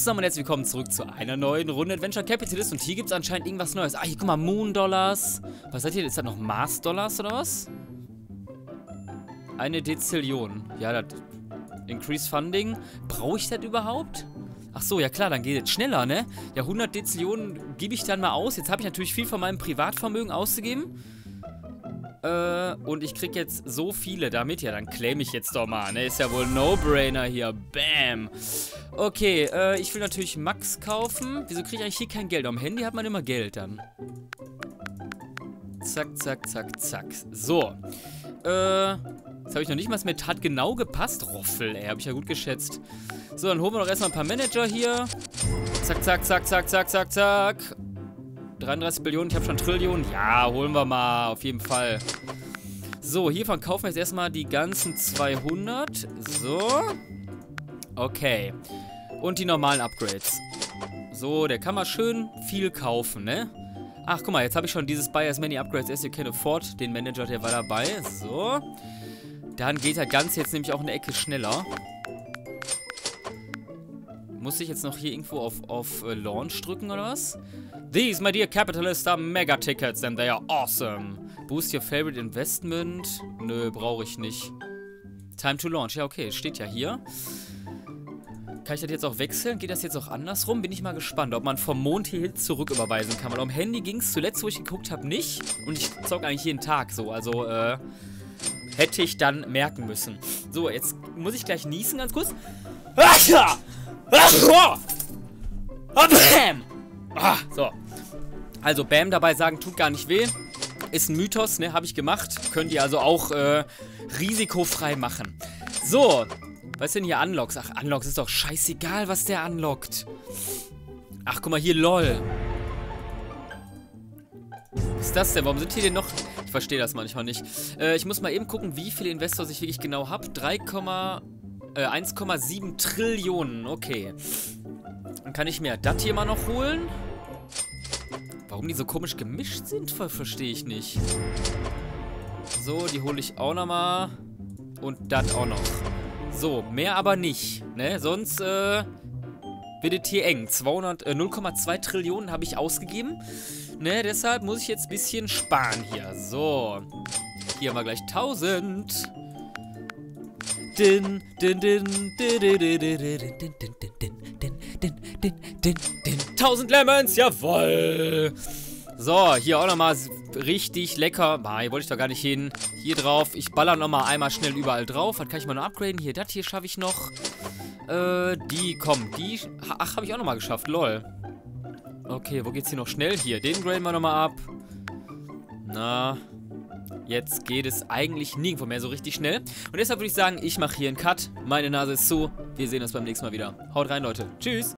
zusammen und herzlich willkommen zurück zu einer neuen Runde Adventure Capitalist. Und hier gibt es anscheinend irgendwas Neues. Ah, hier, guck mal, Moon Dollars. Was seid ihr? Ist das noch Mars Dollars oder was? Eine Dezillion. Ja, das... Increase Funding. Brauche ich das überhaupt? Ach so, ja klar, dann geht es schneller, ne? Ja, 100 Dezillionen gebe ich dann mal aus. Jetzt habe ich natürlich viel von meinem Privatvermögen auszugeben. Und ich kriege jetzt so viele damit. Ja, dann claim ich jetzt doch mal, ne? Ist ja wohl No-Brainer hier. Bam. Okay, ich will natürlich Max kaufen. Wieso kriege ich eigentlich hier kein Geld? Am Handy hat man immer Geld dann. Zack, zack, zack, zack. So. Jetzt habe ich noch nicht mal, das mit hat genau gepasst. Roffel, ey, habe ich ja gut geschätzt. So, dann holen wir doch erstmal ein paar Manager hier. Zack, zack, zack, zack, zack, zack, zack. 33 Billionen, ich habe schon Trillionen. Ja, holen wir mal, auf jeden Fall. So, hiervon kaufen wir jetzt erstmal die ganzen 200. So. Okay. Und die normalen Upgrades. So, der kann mal schön viel kaufen, ne? Ach, guck mal, jetzt habe ich schon dieses Buy as many upgrades as you can afford. Den Manager, der war dabei. So. Dann geht das Ganze jetzt nämlich auch eine Ecke schneller. Muss ich jetzt noch hier irgendwo auf Launch drücken oder was? These, my dear capitalists, are mega tickets and they are awesome. Boost your favorite investment. Nö, brauche ich nicht. Time to launch. Ja, okay, steht ja hier. Kann ich das jetzt auch wechseln? Geht das jetzt auch andersrum? Bin ich mal gespannt, ob man vom Mond hier zurück überweisen kann. Weil am Handy ging es zuletzt, wo ich geguckt habe, nicht. Und ich zocke eigentlich jeden Tag so. Also, hätte ich dann merken müssen. So, jetzt muss ich gleich niesen ganz kurz. Bam! So. Also, Bam dabei sagen, tut gar nicht weh. Ist ein Mythos, ne? Habe ich gemacht. Könnt ihr also auch risikofrei machen. So. Was ist denn hier Unlocks? Ach, Unlocks ist doch scheißegal, was der unlockt. Ach, guck mal hier, lol. Was ist das denn? Warum sind hier denn noch... Ich verstehe das manchmal nicht. Ich muss mal eben gucken, wie viele Investors ich wirklich genau habe. 1,7 Trillionen. Okay. Dann kann ich mir das hier mal noch holen. Warum die so komisch gemischt sind, verstehe ich nicht. So, die hole ich auch nochmal. Und das auch noch. So, mehr aber nicht, ne? Sonst, wird es hier eng. 0,2 Trillionen habe ich ausgegeben. Ne, deshalb muss ich jetzt ein bisschen sparen hier. So. Hier haben wir gleich 1000. 1000 Lemons, jawoll. So, hier auch nochmal richtig lecker. Hier wollte ich doch gar nicht hin. Hier drauf. Ich baller nochmal einmal schnell überall drauf. Was kann ich mal noch upgraden? Hier, das hier schaffe ich noch. Die. Ach, habe ich auch nochmal geschafft. Lol. Okay, wo geht's hier noch schnell? Hier, den graden wir nochmal ab. Na. Jetzt geht es eigentlich nirgendwo mehr so richtig schnell. Und deshalb würde ich sagen, ich mache hier einen Cut. Meine Nase ist zu. Wir sehen uns beim nächsten Mal wieder. Haut rein, Leute. Tschüss.